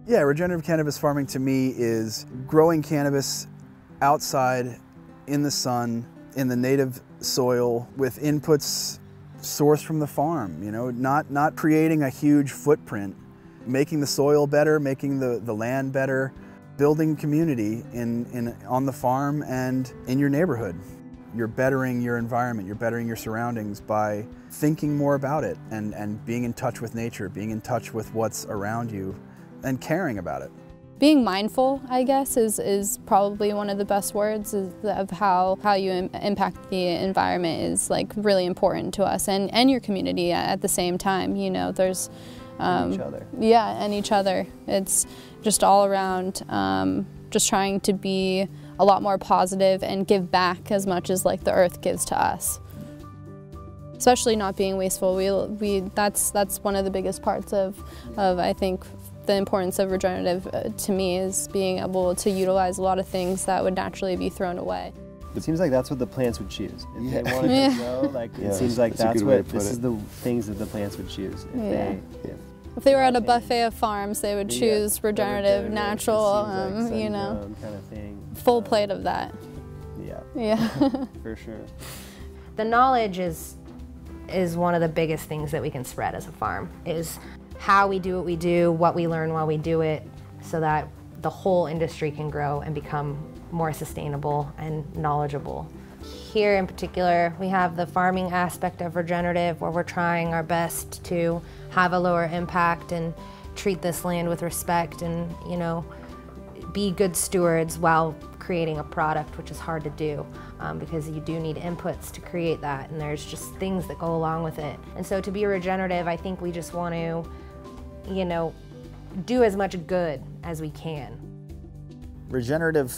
Yeah, regenerative cannabis farming to me is growing cannabis outside in the sun, in the native soil, with inputs sourced from the farm, you know, not creating a huge footprint, making the soil better, making the land better, building community on the farm and in your neighborhood. You're bettering your environment, you're bettering your surroundings by thinking more about it and being in touch with nature, being in touch with what's around you and caring about it. Being mindful, I guess, is probably one of the best words of how you impact the environment is like really important to us and your community at the same time. You know, there's each other. Yeah, and each other. It's just all around just trying to be a lot more positive and give back as much as like the earth gives to us. Especially not being wasteful. That's one of the biggest parts of I think the importance of regenerative to me is being able to utilize a lot of things that would naturally be thrown away. It seems like that's what the plants would choose. If they wanted Yeah. to grow, like Yeah, it seems like that's this is the things that the plants would choose. If they were at a buffet of farms, they would choose regenerative, natural, like you know, kind of thing. full plate of that. Yeah. For sure. The knowledge is one of the biggest things that we can spread as a farm, is how we do what we do, what we learn while we do it, so that the whole industry can grow and become more sustainable and knowledgeable. Here in particular, we have the farming aspect of regenerative, where we're trying our best to have a lower impact and treat this land with respect and, you know, be good stewards while creating a product, which is hard to do because you do need inputs to create that, and there's just things that go along with it. And so to be regenerative, I think we just want to, you know, do as much good as we can. Regenerative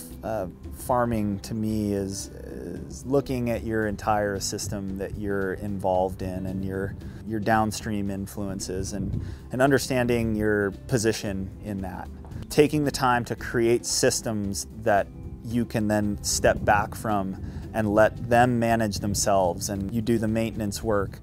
farming to me is looking at your entire system that you're involved in and your downstream influences and understanding your position in that. Taking the time to create systems that you can then step back from and let them manage themselves, and you do the maintenance work.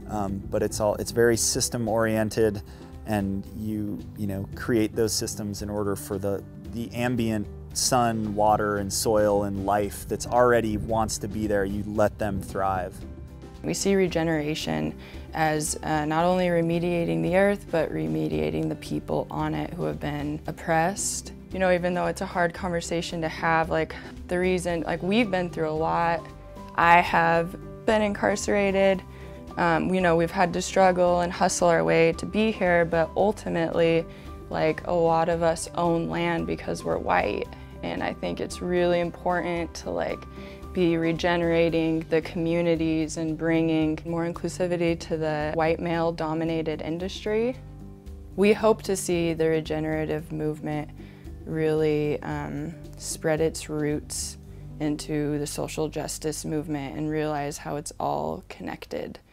But it's very system oriented, and you know, create those systems in order for the ambient sun, water, and soil and life that's already wants to be there. You let them thrive. We see regeneration as not only remediating the earth, but remediating the people on it who have been oppressed. You know, even though it's a hard conversation to have, like the reason, like we've been through a lot. I have been incarcerated. You know, we've had to struggle and hustle our way to be here, but ultimately, like, a lot of us own land because we're white. And I think it's really important to like be regenerating the communities and bringing more inclusivity to the white male dominated industry. We hope to see the regenerative movement really spread its roots into the social justice movement and realize how it's all connected.